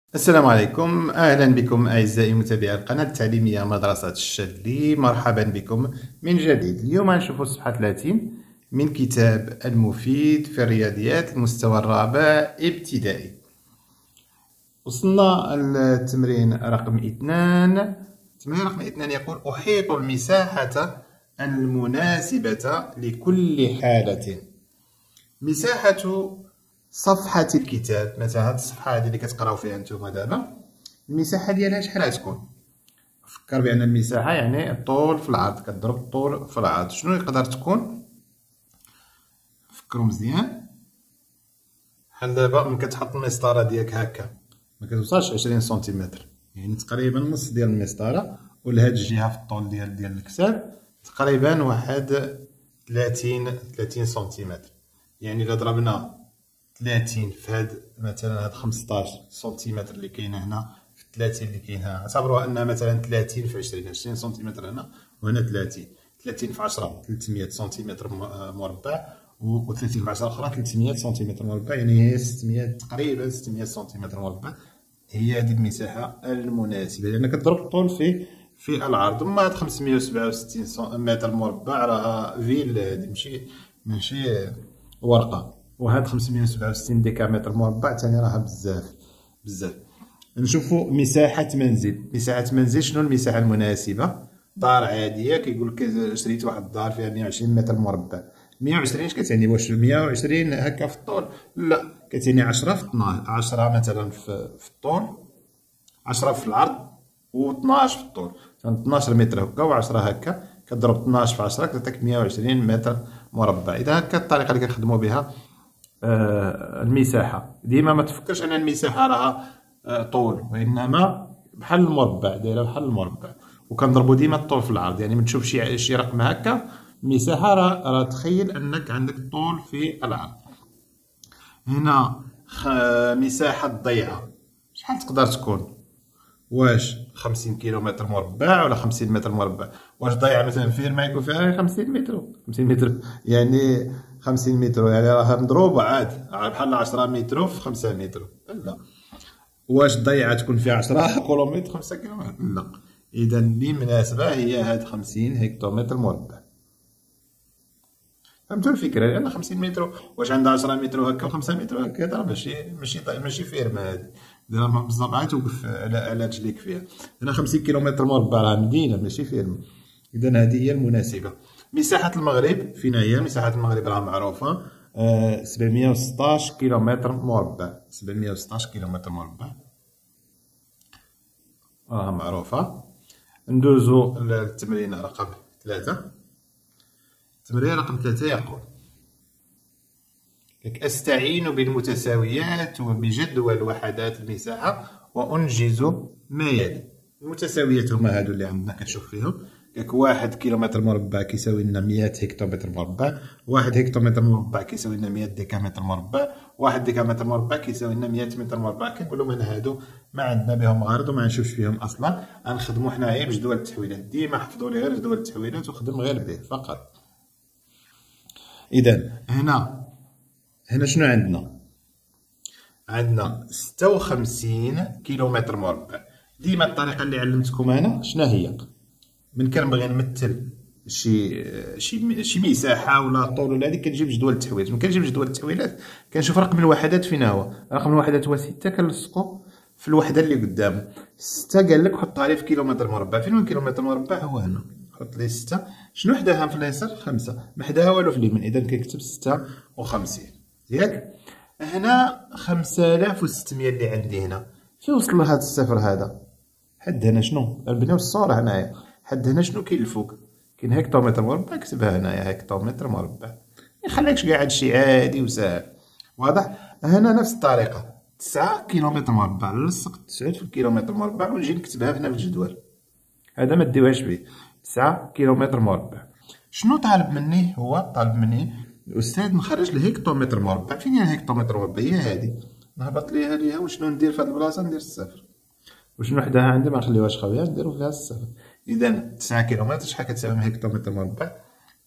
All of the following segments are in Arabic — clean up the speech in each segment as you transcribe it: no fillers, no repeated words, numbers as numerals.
السلام عليكم، أهلا بكم أعزائي متابعي القناة التعليمية مدرسة الشاذلي. مرحبا بكم من جديد. اليوم نشوف الصفحة 30 من كتاب المفيد في الرياضيات المستوى الرابع ابتدائي. وصلنا التمرين رقم 2. التمرين رقم 2 يقول: أحيط المساحة المناسبة لكل حالة. مساحة صفحة الكتاب، مثلا هاد الصفحة هادي اللي كتقراو فيها نتوما دابا، المساحة ديالها شحال غتكون؟ فكر بأن المساحة يعني الطول في العرض، كتضرب الطول في العرض. شنو يقدر تكون؟ فكروا مزيان. بحال دابا ملي كتحط المسطرة ديالك هكا ما كتوصلش 20 سنتيمتر، يعني تقريبا نص ديال المسطرة، ولهاد الجهة في الطول ديال الكتاب تقريبا واحد 30 سنتيمتر. يعني إلا ضربنا 30 في هاد مثلا هاد 15 سنتيمتر اللي كاينه هنا في 30 اللي كاين هنا، اعتبروها انها مثلا 30 في 20 سنتيمتر هنا وهنا 30 في 10 300 سنتيمتر مربع، و 30 في 10 اخرى 300 سنتيمتر مربع، يعني هي 600 تقريبا 600 سنتيمتر مربع. هي هذه المساحه المناسبه لان كتضرب الطول في العرض. اما هاد 567 متر مربع راه فيل، هادي ماشي ورقه. وهاد 567 ديكامتر مربع تاني راه بزاف. نشوفو مساحة منزل. مساحة منزل شنو المساحة المناسبة؟ دار عادية، كيقول لك شريت واحد الدار فيها 120 متر مربع. 120 اش كتعني؟ واش 120 هكا في الطول؟ لا، كتعني 10 في 12، 10 مثلا في الطول، 10 في العرض، و 12 في الطول، 12 متر هكا و10 هكا، كضرب 12 في 10 كتعطيك 120 متر مربع. اذا هكا الطريقة اللي كنخدمو بها المساحة. ديما ما تفكرش ان المساحة راها طول، وانما بحال المربع، دايره بحال المربع، وكنضربو ديما الطول في العرض. يعني من تشوف شي رقم هكا المساحة راه تخيل انك عندك الطول في العرض. هنا مساحة ضيعة شحال تقدر تكون؟ واش 50 كيلومتر مربع ولا 50 متر مربع؟ واش ضيعة مثلا فيرما يكون فيها 50 متر؟ 50 متر يعني 50 متر يعني راها مضروبة عاد بحال 10 متر في 5 متر. لا. واش ضيعة تكون فيها 10 كيلومتر 5 كيلومتر؟ لا. إذا اللي مناسبة هي هاد 50 هكتومتر مربع. فهمتوا الفكرة؟ لأن 50 متر واش عندها 10 متر هكا و 5 متر هكا، راه ماشي فيرما هادي، ديرها بالضبط عاد توقف على رجليك فيها. هنا 50 كيلومتر مربع راه مدينة ماشي فيرما. إذا هذه هي المناسبة. مساحة المغرب فين هي؟ مساحة المغرب راه معروفة، 716 كيلومتر مربع. 716 كيلومتر مربع راه معروفة. ندوزو للتمرين رقم 3. التمرين رقم 3 يقول: أستعين بالمتساويات وبجدول وحدات المساحة وأنجز ما يلي. المتساويات هما هادو اللي عندنا كتشوف فيهم. ياك 1 كيلومتر مربع كيساوي لنا 100 هكتومتر مربع، 1 هكتومتر مربع كيساوي لنا 100 ديكامتر مربع، 1 ديكامتر مربع كيساوي لنا 100 متر مربع. كنقولو من هادو ما عندنا بهم غرض وما نشوفش فيهم اصلا، غنخدمو حنا غير بجدول التحويلات. ديما حفظوا لي غير جدول التحويلات وخدم غير به فقط. اذا هنا شنو عندنا 56 كيلومتر مربع. ديما الطريقه اللي علمتكم انا شنو هي؟ من كنبغي نمثل شي مساحه ولا طول ولا هذيك، كنجيب جدول التحويلات. من كنجيب جدول التحويلات كنشوف رقم الوحدات فين هو. رقم الوحدات هو 6، كنلصقو في الوحده اللي قدامه. 6 قال لك حطها لي في كيلومتر مربع. فين هو كيلومتر مربع؟ هو هنا. حط لي 6. شنو حداها في اليسار؟ 5. ما حداها والو في اليمين، اذا كنكتب 56 ياك. هنا 5600 اللي عندي هنا. فين وصل لهاد الصفر هذا؟ حد هنا شنو؟ نبنيو الصورة هنايا. حد هنا شنو كاين الفوق؟ كاين هكتومتر مربع، كتبها هنايا هكتومتر مربع. ميخليكش قاعد شي عادي وساهل. واضح؟ هنا نفس الطريقة. 9 كيلومتر مربع، نلصق 9 في الكيلومتر مربع ونجي نكتبها هنا في الجدول. هذا ما ديوهاش به. 9 كيلومتر مربع. شنو طالب مني؟ هو طالب مني الأستاذ نخرج الهكتومتر مربع. فين هي الهكتومتر مربع؟ هي هادي. نهبط ليها وشنو ندير في هاد البلاصة؟ ندير الصفر. وشنو حداها عندي؟ ما نخليوهاش خاوية، نديرو فيها الصفر. إذا 9 كيلومتر شحال كتساوي هكتومتر مربع؟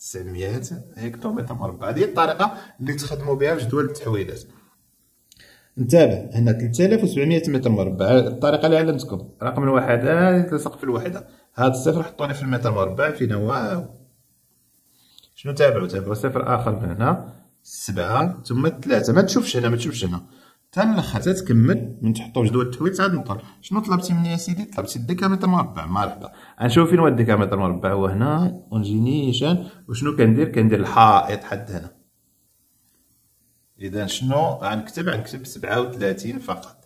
900 هكتومتر مربع. هذه الطريقة اللي تخدموا بها في جدول التحويلات. انتبه، هنا 3700 متر مربع. الطريقة اللي علمتكم رقم الوحدات يتلصق في الوحدة. هاد الصفر حطوني في المتر مربع فين هو. شنو تابعوا صفر آخر من هنا 7 ثم 3. ما تشوفش هنا تا الآخر تا تكمل. من تحطو جدول التحويل تعاد نطل. شنو طلبتي مني يا سيدي؟ طلبتي الديكامتر مربع. مرحبا. غنشوف فين هو الديكامتر مربع. هو هنا ونجي نيشان. وشنو كندير الحائط حد هنا. إذا شنو غنكتب 37 فقط.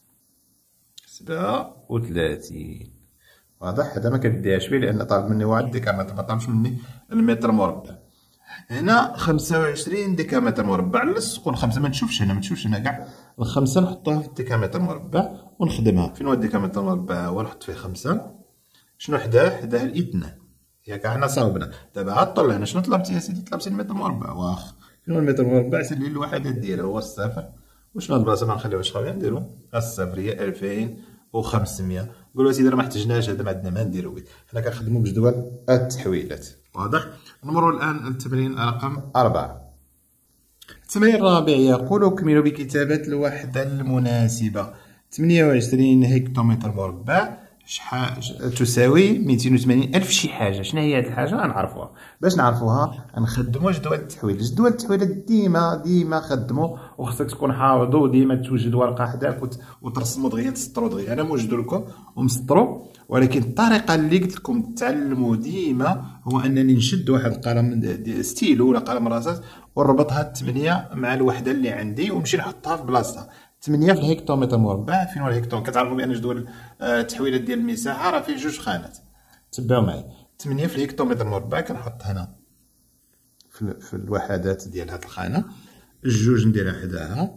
37. واضح؟ هذا ما كديهاش فيه لأن طالب مني واحد ديكامتر، ما طالبش مني المتر مربع. هنا 25 ديكامتر مربع. نلصقو الخمسة. ما تشوفش هنا كاع. الخمسة نحطوها في الديكامتر مربع ونخدمها. فين هو الديكامتر مربع؟ هو نحط فيه 5. شنو حداه الإثنان. ياك حنا صاوبنا. دابا عاد طل هنا. شنو طلبتي يا سيدي؟ طلبتي المتر مربع. واخا. شنو المتر مربع؟ سير لي الوحدات ديالها. هو الصفر. وشنو هاد البلاصة ما نخليوهاش خاوية نديرو الصفر هي 2500. نقولو سيدي راه محتاجناش هذا، ما عندنا ما نديرو به. حنا كنخدمو بجدول التحويلات. واضح؟ نمرو الآن التمرين رقم 4. التمرين الرابع يقول اكملوا بكتابة الوحدة المناسبة. 28 هكتومتر مربع تساوي 280,000 شي حاجة. شنو هي هاد الحاجة؟ غنعرفوها. باش نعرفوها غنخدمو جدول التحويل. جدول التحويلات ديما خدمو، وخصك تكون حافظو. ديما توجد ورقة حداك وترسمو دغيا تسطرو دغيا. أنا موجدو لكم ومسطرو، ولكن الطريقة اللي قلت لكم تعلموا ديما هو أنني نشد واحد القلم ستيلو ولا قلم رصاص ونربط هاد 8 مع الوحدة اللي عندي ونمشي نحطها في بلاصتها. 8 في الهكتومتر مربع. فين هو الهكتومتر؟ كتعرفوا بأن جدول التحويلات ديال المساحة راه فيه 2 خانات. تبعوا معايا. 8 في الهكتومتر مربع كنحط هنا في الوحدات ديال هاد الخانة. 2 نديرها حداها.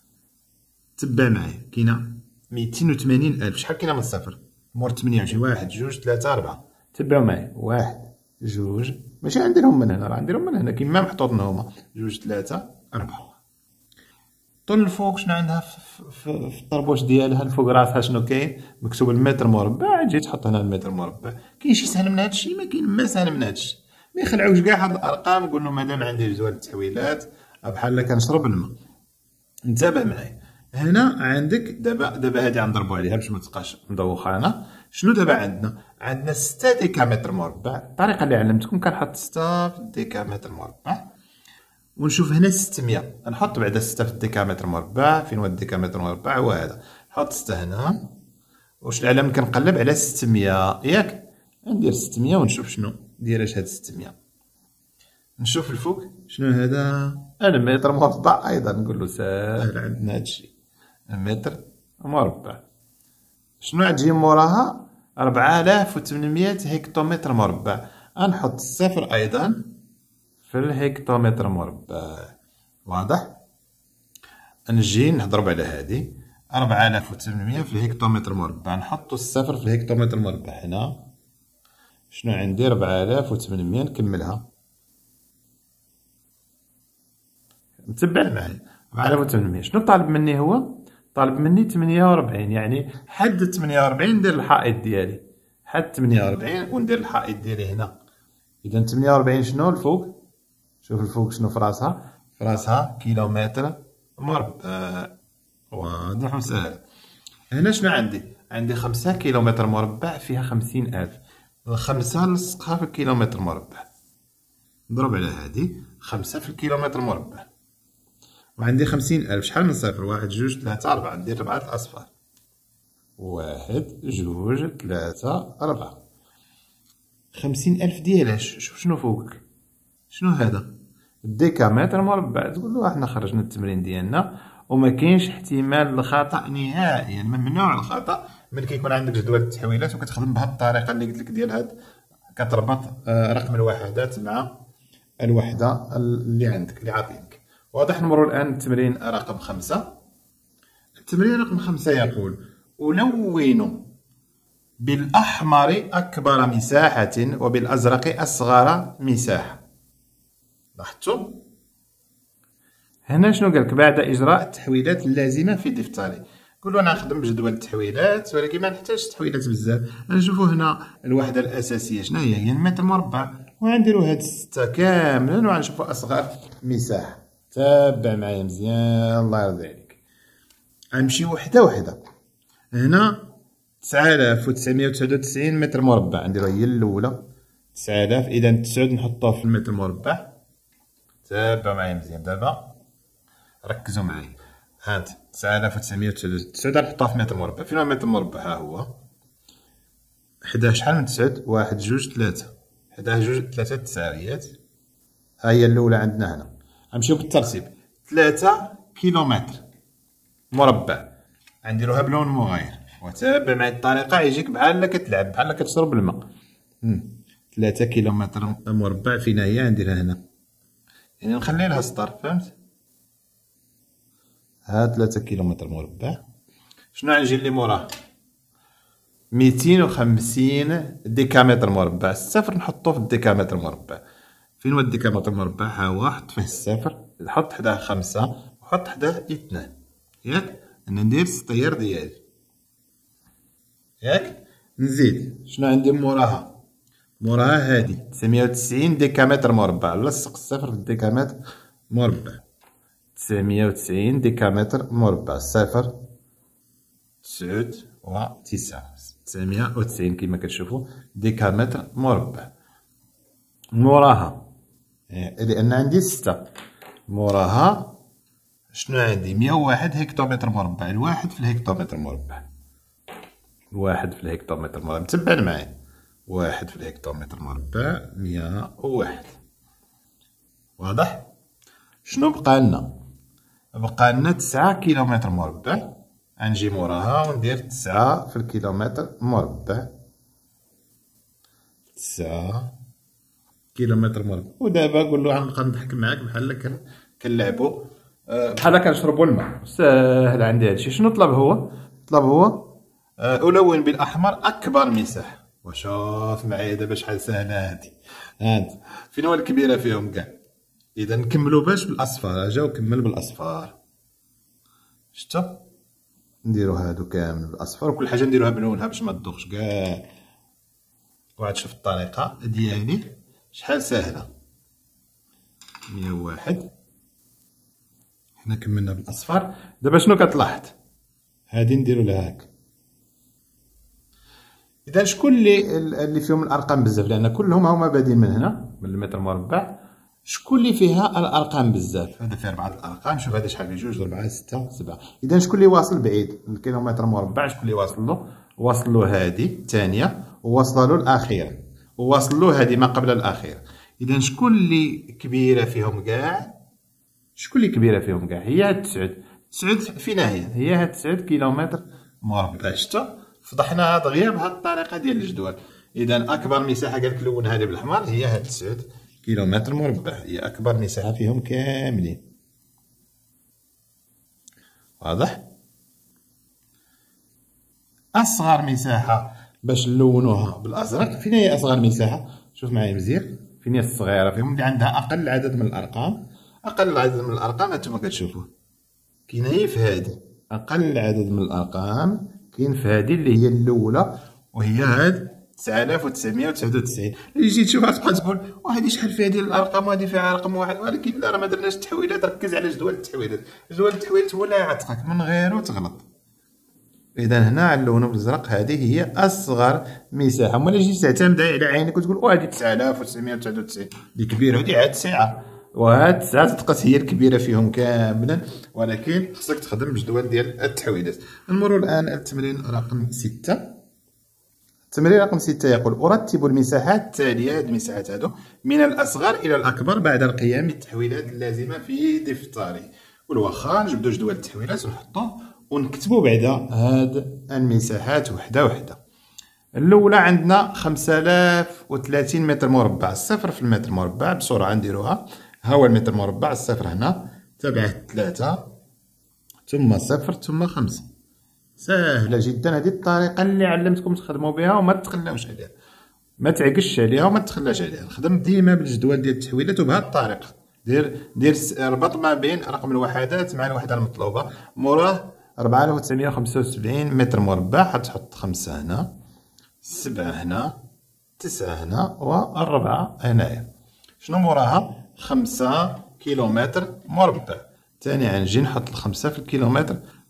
تبع معايا. كاينة 280,000. شحال كاينة من الصفر؟ مور 28. 1 2 3 4. تبعوا معايا. 1 2. ماشي غنديرهم من هنا، راه غنديرهم من هنا كيما محطوطين هما. 2 3 4. طول الفوق شنو عندها في الطربوش ديالها الفوق راسها شنو كاين؟ مكتوب المتر مربع. تجي تحط هنا المتر مربع. كاين شي سهل من هادشي؟ ما كاين ما سهل من هادشي. ما يخلعوش كاع هاد الارقام. قول لهم مادام عندي جدول التحويلات بحال كنشرب الماء. انتبه معايا. هنا عندك دابا هادي غنضربو عليها باش ما تبقاش مدوخانه. شنو دابا عندنا 6 ديكامتر مربع. الطريقه اللي علمتكم كنحط 6 في الديكامتر مربع ونشوف هنا 600. نحط بعدا 6 في الديكامتر مربع. فين هو الديكامتر مربع؟ هو هذا. نحط 6 هنا. واش العلم كنقلب على 600 ياك. ندير 600 ونشوف شنو دايره هاد 600. نشوف الفوق شنو هذا؟ المتر مربع ايضا. نقول له ساهل عندنا هادشي. المتر مربع. شنو غتجي موراها؟ 4800 هكتومتر مربع. غنحط الصفر ايضا في الهكتومتر مربع. واضح؟ نجي نضرب على هادي 4800 في الهكتومتر مربع. نحطو الصفر في الهكتومتر مربع هنا. شنو عندي؟ 4800. نكملها. متبع معايا. 4800. شنو طالب مني؟ هو طالب مني 48. يعني حد 48 ندير الحائط ديالي. حد 48 وندير الحائط ديالي هنا. إذا 48 شنو الفوق؟ شوف الفوق شنو في راسها؟ في راسها كيلومتر مربع. واضح وسهل. هنا شنو عندي 5 كيلومتر مربع فيها 50,000. الخمسة نلصقها في الكيلومتر مربع. نضرب على هادي 5 في الكيلومتر مربع. وعندي 50,000. شحال من صفر؟ 1 2 3 4. ندير 4 الأصفار. 1 2 3 4. 50,000 ديالاش؟ شوف شنو فوقك. شنو هذا؟ الديكامتر مربع. تقول له احنا خرجنا التمرين ديالنا وما كاينش احتمال للخطأ نهائيا. ممنوع الخطأ ملي كيكون عندك جدول التحويلات وكتخدم بهاد الطريقة اللي قلت لك ديال هاد. كتربط رقم الوحدات مع الوحدة اللي عندك اللي عاطينك. واضح؟ نمرو الآن التمرين رقم 5. التمرين رقم 5 يقول ألون بالأحمر أكبر مساحة وبالأزرق أصغر مساحة. لاحظتوا؟ هنا شنو قالك؟ بعد إجراء التحويلات اللازمة في دفتري. قولوا أنا نخدم بجدول التحويلات ولكن ما نحتاجش تحويلات بزاف. نشوفوا هنا الوحدة الأساسية شنو هي المتر مربع. وغنديرو هاد 6 كاملا وغنشوفو أصغر مساحة. تابع معايا مزيان الله يرضي عليك. غنمشيو وحده وحده. هنا 9999 متر مربع نديروها هي الاولى 9000. اذا 9 نحطوه في المتر مربع. تابعوا معايا مزيان دابا، ركزوا معايا. هانت 9999 نحطوها في متر مربع. فين هو المتر مربع؟ ها هو 11. شحال من 9؟ 1 2 3. 11 2 3 تساويات. ها هي الاولى عندنا هنا. غنمشيو بالترتيب. 3 كيلومتر مربع غنديروها بلون مغاير، وتابع معايا الطريقه يجيك بحال كتلعب، بحال كتشرب الماء. 3 كيلومتر مربع فين هي؟ نديرها هنا، يعني نخلي لها سطر، فهمت؟ ها 3 كيلومتر مربع. شنو غنجي اللي موراه؟ 250 ديكامتر مربع. الصفر نحطو في الديكامتر مربع. فين هو الديكامتر مربع؟ ها هو، حط فيه الصفر، حط حداه 5 وحط حداه 2. ياك انا ندير السطير ديالي، ياك نزيد. شنو عندي موراها؟ موراها هادي 990 ديكامتر مربع. لصق الصفر في الديكامتر مربع. 990 ديكامتر مربع. صفر 990 كما كتشوفوا ديكامتر مربع. موراها لان عندي 6. موراها شنو عندي؟ 101 هكتومتر مربع. الواحد في الهكتومتر مربع. الواحد في الهكتومتر مربع. تبع معايا. 1 في الهكتومتر مربع 101. واضح؟ شنو بقى لنا؟ بقى لنا 9 كيلومتر مربع. غنجي موراها وندير 9 في الكيلومتر مربع. 9 كيلومتر مربع. ودابا قول له غنبقى نضحك معاك بحال كنلعبو، بحال كنشربو الماء. ساهل عندي هادشي. شنو طلب هو؟ طلب هو ألون بالأحمر أكبر مساحة. وشوف معايا دابا شحال ساهلة هادي. هانت فين هو الكبيرة فيهم كاع؟ إذا نكملو باش بالأصفار. أجا وكمل بالأصفار. شتو؟ نديرو هادو كامل بالأصفار، وكل حاجة نديروها بلونها باش ما تدوخش كاع. وعاد شوف الطريقة ديالي شحال ساهلة. 101 حنا كملنا بالاصفر. دابا شنو كتلاحظ؟ هادي نديرو لها هاك. اذا شكون اللي فيهم الارقام بزاف؟ لان كلهم هما بادين من هنا من المتر مربع. شكون اللي فيها الارقام بزاف؟ هذا فيه 4 الارقام. شوف هذا شحال فيه؟ 2 4 6 7. اذا شكون اللي واصل بعيد الكيلومتر مربع؟ شكون اللي واصل له؟ واصل له هادي الثانيه، وواصله له الاخيره، وواصل له هادي ما قبل الاخيره. اذا شكون اللي كبيره فيهم كاع؟ شكون اللي كبيره فيهم كاع؟ هي هاد 9. 9 فين هي هاد 9 كيلومتر مربع. شتا فضحناها دغيا بهاد الطريقه ديال الجدول. اذا اكبر مساحه قالك لونها لي بالاحمر هي هاد 9 كيلومتر مربع. هي اكبر مساحه فيهم كاملين. واضح؟ اصغر مساحه باش نلونوها بالازرق. فين هي اصغر مساحه؟ شوف معايا مزيان. فين هي الصغيره فيهم اللي عندها اقل عدد من الارقام؟ اقل عدد من الارقام هانتوما كتشوفوا كاينه هي في هادي. اقل عدد من الارقام كاين في هادي اللي هي الاولى، وهي هاد 9999. اللي جيت تشوفها تبقى تقول وهادي شحال فيها ديال الارقام وهادي فيها رقم واحد، ولكن لا، راه ما درناش التحويلات. ركز على جدول التحويلات. جدول التحويلات هو اللي يعتقك، من غيره تغلط. اذا هنا نلونو بالازرق. هذه هي اصغر مساحه. ولا جيت تعتمد على عينك وتقول وهذه 9999 دي كبيره ودي عاد 9، وهاد 9 تبقى هي الكبيره فيهم كاملا، ولكن خصك تخدم بجدول ديال التحويلات. نمروا الان التمرين رقم 6. التمرين رقم 6 يقول ارتب المساحات التاليه. هاد المساحات هادو من الاصغر الى الاكبر بعد القيام بالتحويلات اللازمه في دفتري. واخا نجبدو جدول التحويلات ونحطوه ونكتبو بعدا هاد المساحات وحده وحده. الاولى عندنا 5030 متر مربع. الصفر في المتر مربع بسرعه نديروها. ها هو المتر مربع. الصفر هنا تبعه 3 ثم صفر ثم 5. سهله جدا. هذه الطريقه اللي علمتكم تخدموا بها وما تخلاوش عليها، ما تعقش عليها وما تخلاش عليها. خدم ديما بالجدول ديال التحويلات وبهذه الطريقه. دير ربط ما بين رقم الوحدات مع الوحده المطلوبه. موراه 4975 متر مربع. حتحط 5 هنا، 7 هنا، 9 هنا، و4 هنايا. شنو موراها؟ 5 كيلومتر مربع. ثاني غنجي نحط 5 في الكيلومتر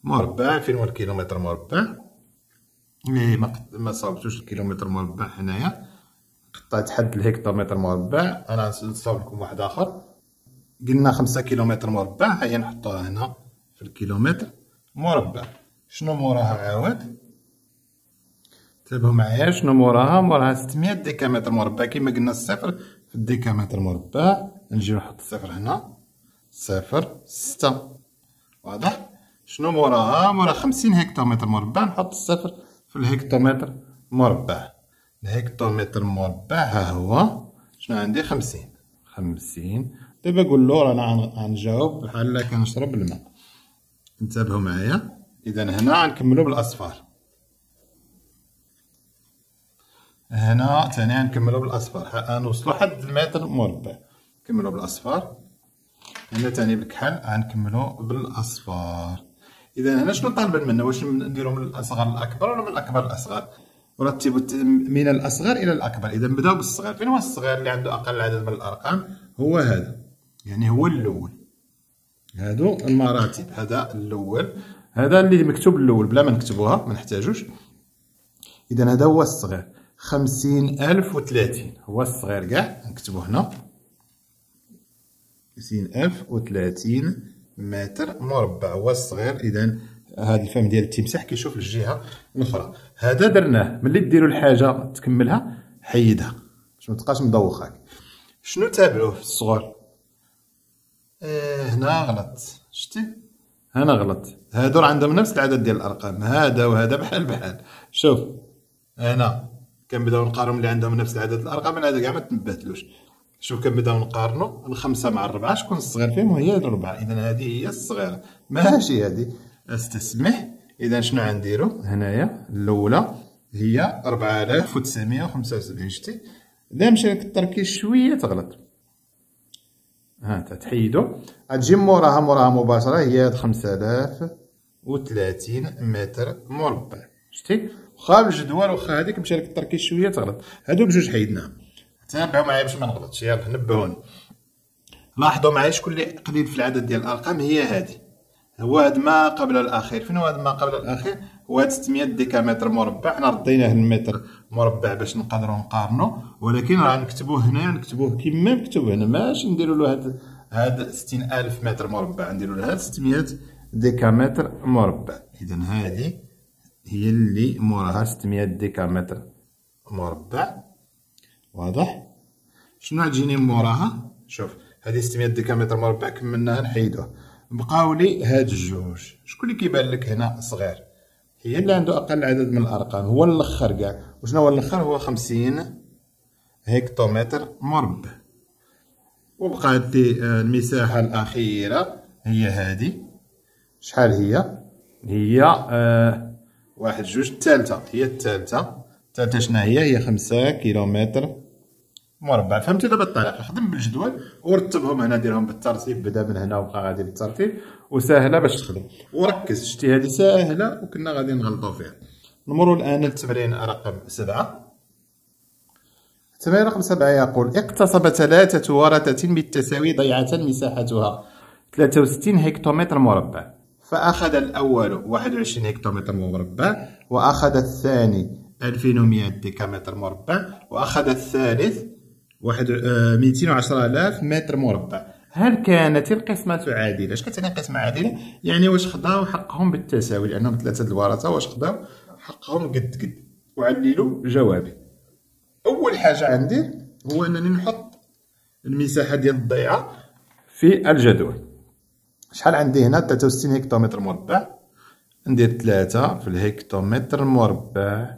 مربع. فين هو الكيلومتر مربع؟ اللي ما صاوبتوش الكيلومتر مربع هنايا، قطعت حد الهكتومتر مربع. انا نصاوب لكم واحد اخر. قلنا 5 كيلومتر مربع، هيا نحطوها هنا في الكيلومتر مربع. شنو موراها عاود؟ انتبهوا معايا شنو موراها 600 ديكامتر مربع. كيما قلنا الصفر في الديكامتر مربع، نجي نحط الصفر هنا، 0.6. واضح؟ شنو موراها 50 هكتومتر مربع، نحط الصفر في الهكتومتر مربع. الهكتومتر مربع ها هو شنو عندي 50. دابا قول له رانا غنجاوب بحال كنشرب الماء. انتبهوا معايا. اذا هنا غنكملو بالاصفار، هنا ثاني غنكملو بالاصفار، غنوصلو حد المتر مربع. نكملو بالاصفار. هنا ثاني بالكحل غنكملو بالاصفار. اذا هنا شنو طالبين منا؟ واش نديرو من الاصغر للاكبر ولا من الاكبر للاصغر؟ ورتبوا من الاصغر الى الاكبر. اذا نبداو بالصغير. فين هو الصغير اللي عنده اقل عدد من الارقام؟ هو هذا، يعني هو الاول. هادو المراتب، هذا الاول، هذا اللي مكتوب الاول بلا ما نكتبوها، ما نحتاجوش. اذا هذا هو الصغير. 50,030 هو الصغير كاع، نكتبو هنا 50,030 متر مربع هو الصغير. اذا هذا الفم ديال التمساح كيشوف للجهه الاخرى. هذا درناه. ملي ديروا الحاجه تكملها حيدها باش ما تبقاش مدوخاك. شنو تابعوه في الصغر؟ هنا غلط. شتي هنا غلط. هادو راه عندهم نفس العدد ديال الارقام، هذا وهذا بحال. شوف هنا كنبداو نقارنو اللي عندهم نفس العدد الارقام، هذا كاع ما تنبهتلوش. شوف كنبداو نقارنو الخمسة مع الربعة، شكون الصغير فيهم؟ هي الربعة. إذا هذه هي الصغيرة ماشي هذه. استسمح. إذا شنو غنديرو هنايا؟ الأولى هي 4975. شتي إذا مشى لك التركيز شوية تغلط. ها تحيدو، غتجي موراها مباشرة هي 5030 متر مربع. شتي واخا الجدول واخا هذيك مشى لك التركيز شوية تغلط. هادو بجوج حيدناهم. تابعوا معايا باش ما نغلطش. يلا نبهوني. لاحظوا معايا شكون اللي قليل في العدد ديال الارقام. هي هذه، هو هذا ما قبل الاخير. فين هو هذا ما قبل الاخير؟ هو هذا 600 ديكامتر مربع. حنا رديناه المتر مربع باش نقدروا نقارنوا، ولكن راه نكتبوه هنا، نكتبوه كما مكتوب هنا، ماشي نديروا له هذا 60,000 متر مربع، نديروا له هذا 600 ديكامتر مربع. اذا هذه هي اللي موراها 600 ديكامتر مربع. واضح؟ شنو غتجيني موراها؟ شوف هذه 600 ديكامتر مربع كملناها نحيدوها، بقاو لي هاد الجوج. شكون اللي كيبان لك هنا صغير؟ هي اللي عنده اقل عدد من الارقام، هو الاخر كاع. وشنو هو الاخر؟ هو 50 هكتومتر مربع. وبقات لي المساحه الاخيره هي هذه. شحال هي؟ هي واحد جوج. الثالثه هي الثالثه شنو هي 5 كيلومتر مربع. فهمتي دابا الطريقه؟ خدم بالجدول ورتبهم هنا، ديرهم بالترتيب، بدا من هنا وبقى غادي بالترتيب، وسهله باش تخدم. وركز، شتي هذه ساهله وكنا غادي نغلطوا فيها. نمروا الان للتمرين رقم 7. التمرين رقم 7 يقول: اقتصب 3 ورقة بالتساوي ضيعة مساحتها 63 هكتومتر مربع، فأخذ الأول 21 هكتومتر مربع، وأخذ الثاني 2100 ديكامتر مربع، وأخذ الثالث 210,000 متر مربع. هل كانت القسمة عادلة؟ اش كتعني قسمة عادلة؟ يعني واش خداو حقهم بالتساوي، لأنهم 3 الورثة، واش خداو حقهم قد وعللوا جوابي. أول حاجة عندي هو أنني نحط المساحة ديال الضيعة في الجدول. شحال عندي هنا؟ 63 هكتومتر مربع. ندير 3 في الهكتومتر مربع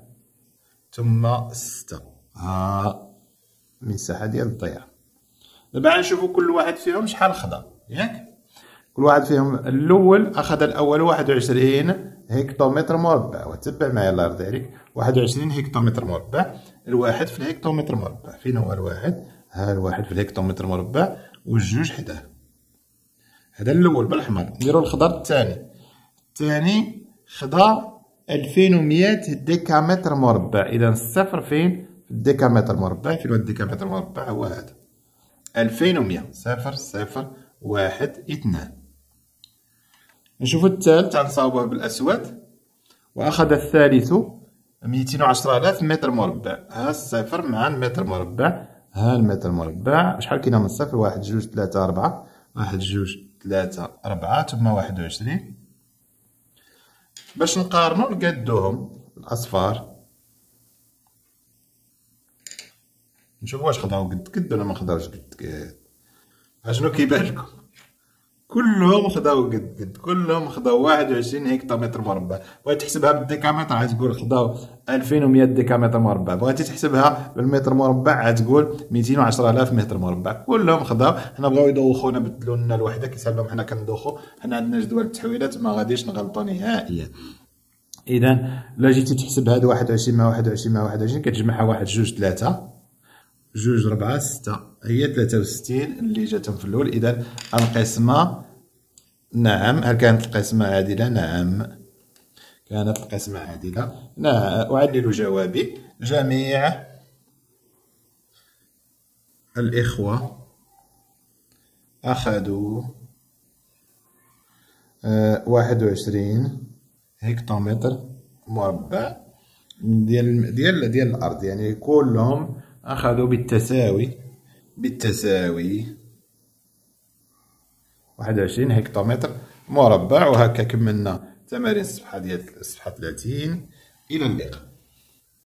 ثم 6. ها المساحة ديال الضيعة. دابا غنشوفو كل واحد فيهم شحال خدا، ياك؟ كل واحد فيهم الأول أخذ الأول 21 هكتومتر مربع، وتبع معايا الله يرضي عليك. 21 هكتومتر مربع. الواحد في الهكتومتر مربع، فين هو الواحد؟ ها الواحد في الهكتومتر مربع، والجوج حداه. هذا الأول بالأحمر. نديرو الخضر الثاني. الثاني خدا 2100 ديكامتر مربع. إذا الصفر فين؟ في الديكامتر مربع. فين هو الديكامتر مربع؟ هو هذا 2100. 0 0 1 2. نشوفو الثالث غنصاوبوه بالأسود. وأخذ الثالث 210,000 متر مربع. ها الصفر مع المتر مربع، ها المتر مربع شحال كاينة من الصفر؟ 1 2 3 4، 1 2 3 4 ثم 21. باش نقارنو نقادوهم الأصفار، نشوفو واش خداو قد قد ولا مخداوش قد قد. اشنو كيبان لكم؟ كلهم خداو قد قد، كلهم خداو 21 هكتومتر مربع. بغيتي تحسبها بالديكامتر غتقول خداو 2100 ديكامتر مربع، بغيتي تحسبها بالمتر مربع غتقول 210,000 متر مربع. كلهم خداو. حنا بغاو يدوخونا بدلو لنا الوحده كيسحب لهم، حنا كندوخو، حنا عندنا جدول التحويلات ما غاديش نغلطو نهائيا. اذا لا جيتي تحسب هاد 21 مع 21 مع 21 كتجمعها 1 2 3 2 4 6، هي 63 اللي جاتهم في الاول. اذا القسمه نعم. هل كانت القسمه عادله؟ نعم كانت القسمه عادله. نعم. أعلل جوابي. جميع الإخوة أخذوا 21 هكتومتر مربع ديال الأرض، يعني كلهم أخذوا بالتساوي 21 هكتومتر مربع. وهكا كملنا تمارين الصفحة ديال الصفحة 30. إلى اللقاء.